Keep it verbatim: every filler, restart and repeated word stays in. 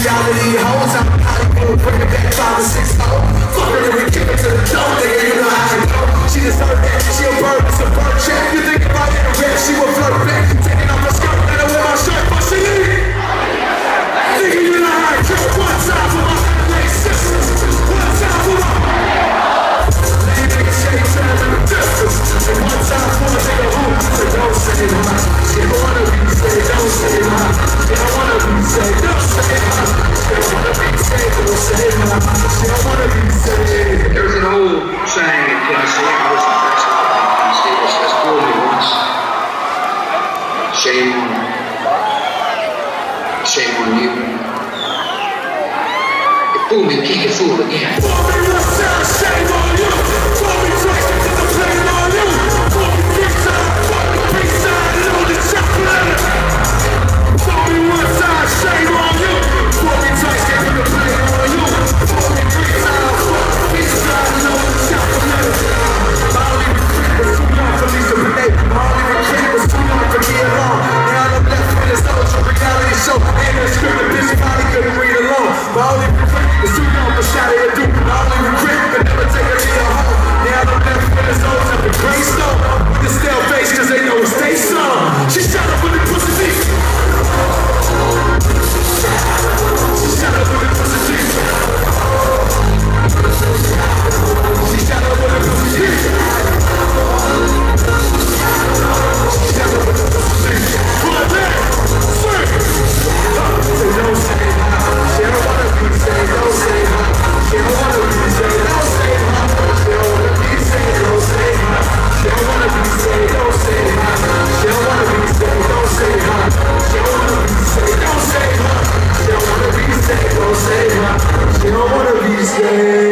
reality hoes. I'm Hollywood, bring it back five or six oh. Fuck her and we kick it to the door, nigga, you know how it go. She deserve that, she a bird, it's a bird check. You think about it, rap, she will flirt back. Taking off her skirt, let her wear my shirt, but she leave. Nigga, you know how it go. One time for my late sisters, one time for my lady niggas shake time in the distance. And one time for a nigga who say don't say my. She don't wanna be say don't say my. She don't wanna be say don't say my. She don't wanna be say don't say my. She don't wanna be say. There's an old saying in Tennessee, I was in Texas, it says, fool me once, shame on shame on you. If fool me, can't get fooled again. Fool me one time, shame on you. Fool me twice, I put the blame on you. Fool me three times, fuck the three times, loaded chocolate. Fool me one time, shame on you. Fool me twice, I put the blame on you. Fool me three times, fuck the three times, loaded chocolate. My only retreat was too long for Lisa Bonet. My only retreat was too long for Nia Long. Now I'm left with this ultra reality show. And that script, the bitch probably couldn't read along. My only retreat was too long for Shotty to do. My only regret could never take her to your home. Now I'm left with this old up in Greystone. With the stale face, cause they know it's they song. She shot up with the pussy deep. She shot up with the pussy deep. She shot up with the pussy deep. She shot up with the pussy deep. Pull it back, swing. Say don't say hi. She don't wanna be say don't say hi. She don't wanna be say don't say hi. She don't wanna be say don't say hi. She don't wanna be say don't say hi. She don't wanna be say don't say hi. She don't wanna be say don't say hi. She don't wanna be say don't say hi. She don't wanna be say